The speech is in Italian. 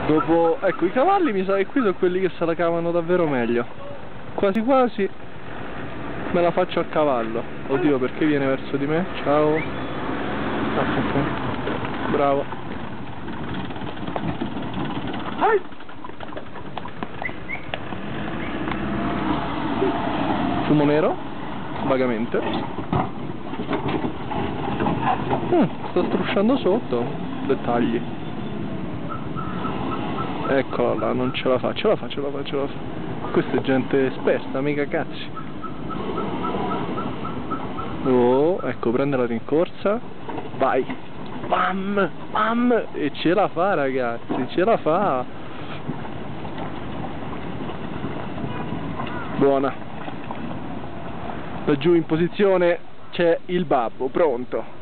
Dopo, ecco, i cavalli mi sa che qui sono quelli che se la cavano davvero meglio. Quasi quasi me la faccio a cavallo. Oddio, perché viene verso di me? Ciao. Ah, ok. Bravo. Fumo nero? Vagamente. Sta strusciando sotto. Dettagli. Eccola là, non ce la fa, ce la fa. Questa è gente esperta, mica cazzi. Oh, ecco, prende la rincorsa. Vai. Bam, bam. E ce la fa, ragazzi, ce la fa. Buona. Laggiù in posizione c'è il babbo, pronto.